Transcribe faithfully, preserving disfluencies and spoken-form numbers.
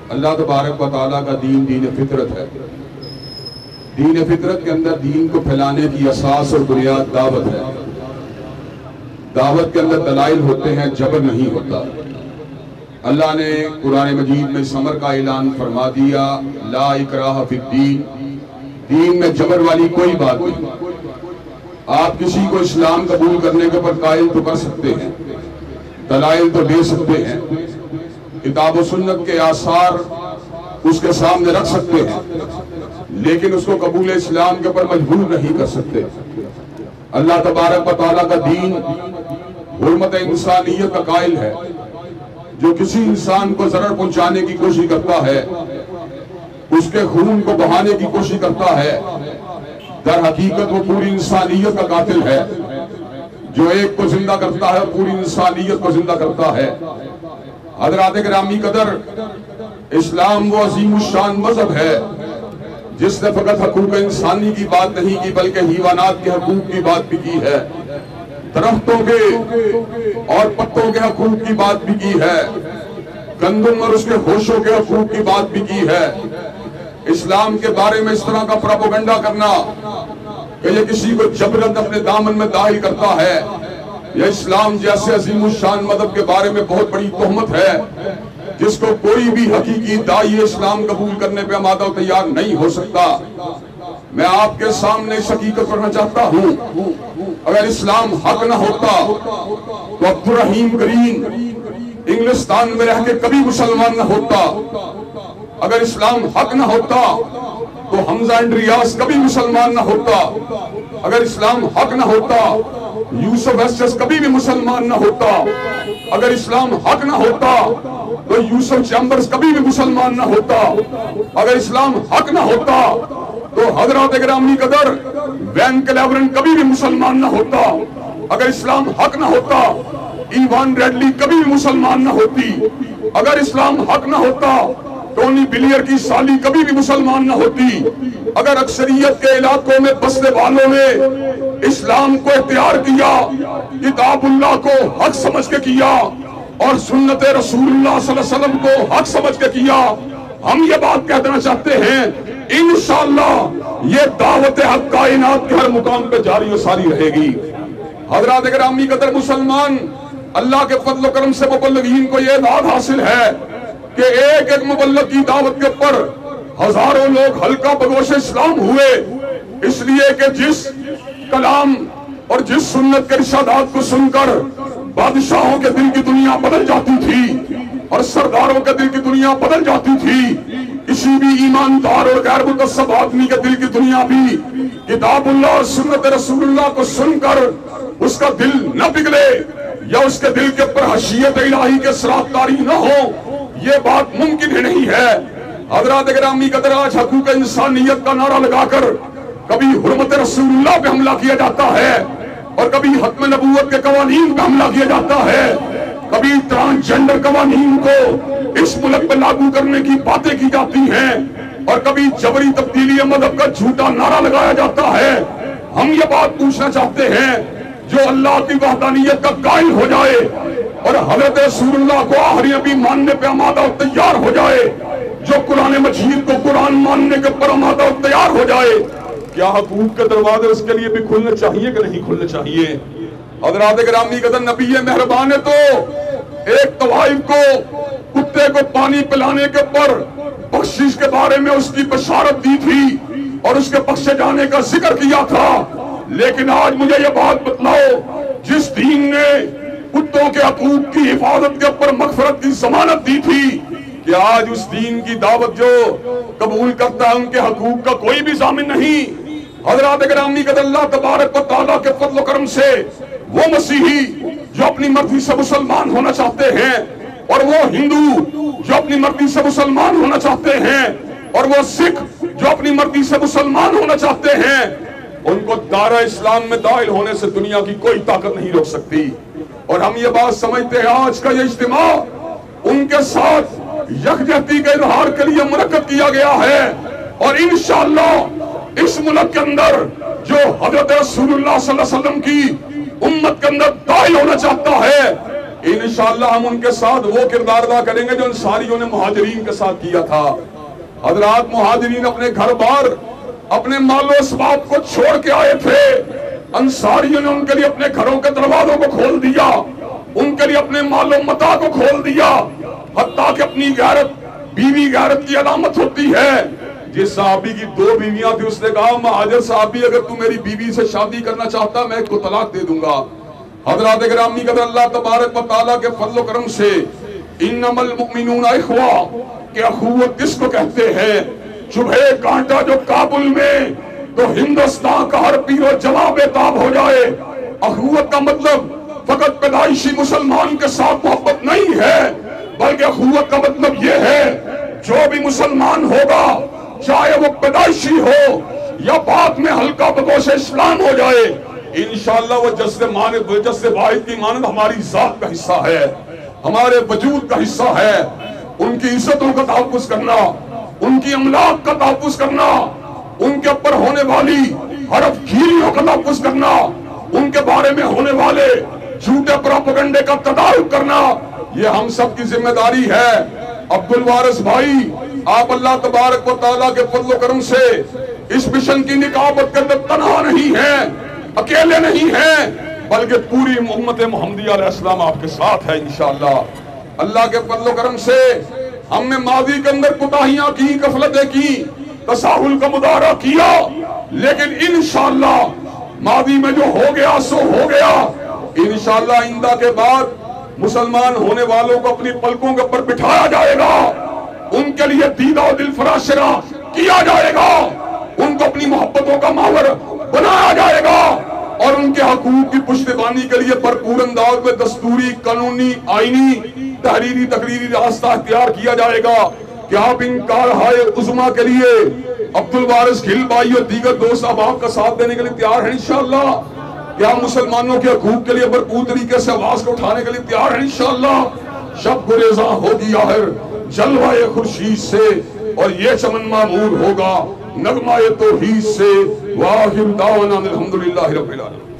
अल्लाह तबारक व तआला का दीन दीन फितरत है। दीन फितरत के अंदर दीन को फैलाने की असास और बुनियाद दावत है। दावत के अंदर दलाइल होते हैं, जबर नहीं होता। अल्लाह ने कुरान मजीद में समर का ऐलान फरमा दिया, ला इकराह फिद्दीन, दीन में जबर वाली कोई बात नहीं। आप किसी को इस्लाम कबूल करने के ऊपर कायल तो कर सकते हैं, दलाइल तो दे सकते हैं, किताब और सुन्नत के आसार उसके सामने रख सकते हैं, लेकिन उसको कबूल इस्लाम के ऊपर मजबूर नहीं कर सकते। अल्लाह तबारक व तआला का दीन हुर्मत इंसानियत का कायल है। जो किसी इंसान को जरर पहुंचाने की कोशिश करता है, उसके खून को बहाने की कोशिश करता है, दर हकीकत वो पूरी इंसानियत का कातिल है। जो एक को जिंदा करता है पूरी इंसानियत को जिंदा करता है। हज़रात गिरामी कदर, इस्लाम वो अजीम शान मजहब है जिसने फकत हकूक इंसानी की बात नहीं की बल्कि हिवानात के हकूक की बात भी की है, दरख्तों के और पत्तों के हकूक की बात भी की है, गंदम और उसके होशों के हकूक की बात भी की है। इस्लाम के बारे में इस तरह का प्रोपेगेंडा करना कि ये किसी को जबरन अपने दामन में दाखिल करता है, यह इस्लाम जैसे अजीम शान मदद के बारे में बहुत बड़ी तोहमत है जिसको कोई भी हकीकी दाई इस्लाम कबूल करने पे आमादा तैयार नहीं हो सकता। मैं आपके सामने इस हकीकत करना चाहता हूँ, अगर इस्लाम हक न होता तो अब्दुल रहीम ग्रीन इंग्लिस्तान में रह के कभी मुसलमान न होता। अगर इस्लाम हक न होता तो हमजा इंड्रियास कभी मुसलमान न होता। अगर इस्लाम हक न होता यूसुफ एस्टेस कभी भी मुसलमान न होता। अगर इस्लाम हक न होता तो यूसुफ चैम्बर्स कभी भी मुसलमान न होता। अगर इस्लाम हक न होता तो हजरत गिरामी कदर वैन क्लेवरन कभी भी मुसलमान न होता। अगर इस्लाम हक न होता इवान रेडली कभी भी मुसलमान न होती। अगर इस्लाम हक न होता टोनी बिलियर की साली कभी भी मुसलमान न होती। अगर अक्सरियत के इलाकों में बसने वालों ने इस्लाम को इख्तियार किया, किताबुल्लाह को हक समझ के किया और सुन्नत रसूलुल्लाह सल्लल्लाहु अलैहि वसल्लम को हक समझ के किया, हम ये बात कह देना चाहते हैं इंशाअल्लाह ये दावत हक कायनात के हर मुकाम पे जारी और सारी रहेगी। हज़रात गिरामी कदर मुसलमान, अल्लाह के फज़ल करम से मुबल्लिगीन को ये दाद हासिल है कि एक एक मुबल्लिग की दावत के ऊपर हजारों लोग हल्का बगोश इस्लाम हुए, इसलिए कि जिस कलाम और जिस सुन्नत के इरशादात को सुनकर बादशाहों के दिल की दुनिया बदल जाती थी और सरदारों के दिल की दुनिया बदल जाती थी, किसी भी ईमानदार और गैर मुतअस्सिब आदमी के दिल की दुनिया भी किताबुल्लाह और सुन्नत रसूलुल्लाह को सुनकर उसका दिल न पिघले या उसके दिल के ऊपर हशीयत इलाही के सरात तारी न हो, ये बात मुमकिन ही नहीं है। हज़रात गिरामी कदर, आज हकूक इंसानियत का नारा लगाकर कभी हुर्मत रसूलुल्लाह पे हमला किया जाता है और कभी हत्म नबूवत के कवानीन पे हमला किया जाता है, कभी ट्रांसजेंडर कवानीन को इस मुल्क पे लागू करने की बातें की जाती हैं और कभी जबरी तब्दीली मदहब का झूठा नारा लगाया जाता है। हम ये बात पूछना चाहते हैं, जो अल्लाह की वहदानियत का कायल हो जाए और हज़रत रसूलुल्लाह को आखिरी नबी मानने पे आमादा और तैयार हो जाए, जो कुरान मजीद को कुरान मानने के पर आमादा और तैयार हो जाए, क्या हकूक के दरवाजे उसके लिए भी खुलने चाहिए कि नहीं खुलने चाहिए? हज़रात गिरामी कदर, नबी मेहरबान ने तो एक तवाइफ को कुत्ते को पानी पिलाने के ऊपर बख्शिश के बारे में उसकी बशारत दी थी और उसके बख्शे जाने का जिक्र किया था, लेकिन आज मुझे ये बात बतलाओ, जिस दीन ने कुत्तों के हकूक की हिफाजत के ऊपर मगफरत की जमानत दी थी, कि आज उस दीन की दावत जो कबूल करता है उनके हकूक का कोई भी जामिन नहीं। हज़रात गिरामी कदर, अल्लाह तबारक व तआला के फज़ल करम से वो मसीही जो अपनी मर्जी से मुसलमान होना चाहते हैं और वो हिंदू जो अपनी मर्जी से मुसलमान होना चाहते हैं और वो सिख जो अपनी मर्जी से मुसलमान होना चाहते हैं, उनको दायरा इस्लाम में दाखिल होने से दुनिया की कोई ताकत नहीं रोक सकती। और हम ये बात समझते हैं, आज का ये इज्तिमा उनके साथ यकजहती के इजहार के लिए मुनक्कद किया गया है और इंशाअल्लाह इस मुल्क के अंदर जो हज़रत रसूलुल्लाह सल्लल्लाहु अलैहि वसल्लम की उम्मत के अंदर दाखिल होना चाहता है, इंशाअल्लाह हम उनके साथ वो किरदार अदा करेंगे जो अंसारियों ने मुहाजिरीन के साथ किया था। हजरात, मुहाजिरीन अपने घर बार, अपने मालो असबाब को छोड़ के आए थे। अंसारियों ने उनके लिए अपने घरों के दरवाजों को खोल दिया, उनके लिए अपने मालो मता को खोल दिया। हत्ता कि अपनी गैरत, बीवी गैरत की अलामत होती है। जिस साहबी की दो बीवियां थी, उसने कहा महाजर साहबी, अगर तू मेरी बीवी से शादी करना चाहता मैं इसको तलाक दे दूंगा। हजरात गिरामी कदर, अल्लाह तबारक व तआला के फजल करम से इन्नमल मुमिनूना इख्वा के अखुवत किसको कहते हैं? चुभे कांटा जो काबुल में तो हिंदुस्तान का हर पीरो जवां बेताब हो जाए। अखुवत का मतलब फकत पैदाइशी मुसलमान के साथ मोहब्बत नहीं है, बल्कि अखुवत का मतलब यह है जो भी मुसलमान होगा, चाहे वो पैदाइशी हो या बाद में हल्का बदोश इस्लाम हो जाए, इंशाअल्लाह वो जस्से माने जस्से वाहिद की मानद हमारी जात का हिस्सा है, हमारे वजूद का हिस्सा है। उनकी इज्जतों का तहफ़्फ़ुज़ करना, उनकी अमलाक का तहफ़्फ़ुज़ करना, उनके ऊपर होने वाली हरफ खीरियों का तहफ़्फ़ुज़ करना, उनके बारे में होने वाले झूठे प्रोपेगेंडे का तदारुक करना, ये हम सब की जिम्मेदारी है। अब्दुल वारिस भाई, आप अल्लाह तबारक व तआला के फज़ल करम से इस मिशन की निकाबत करने तन्हा नहीं है, अकेले नहीं है, बल्कि पूरी उम्मत मुहम्मदिया अलैहिस्सलाम आपके साथ है इंशाअल्लाह। अल्लाह के फज़ल करम से हमने माजी के अंदर कुताहियां की, गफलतें की, तसाहुल का मुदारा किया, लेकिन इंशाअल्लाह माजी में जो हो गया सो हो गया। इंशाअल्लाह इंदा के बाद मुसलमान होने वालों को अपनी पलकों के ऊपर बिठाया जाएगा, उनके लिए दीदा दिल फराशरा किया जाएगा, उनको अपनी मोहब्बतों का मावर बनाया जाएगा और उनके हकूक की पुश्तबानी के लिए भरपूर अंदाज में दस्तूरी, कानूनी, आईनी, तहरीरी, तकरीरी रास्ता इख्तियार किया जाएगा कि आप इन कारहाय उज़्मा के लिए अब्दुल वारिस खिल भाई और दीगर दोस्त अहबाब का साथ देने के लिए तैयार है इंशाअल्लाह। क्या मुसलमानों के हकूक के लिए भरपूर तरीके से आवाज को उठाने के लिए तैयार है इंशाअल्लाह। शब गुरेज़ा होगी आखिर जलवाए खुर्शीद से और ये चमन मामूर होगा नगमाए तौहीद से। वाहिर दावाना अल्हम्दुलिल्लाहि रब्बिल आलमीन।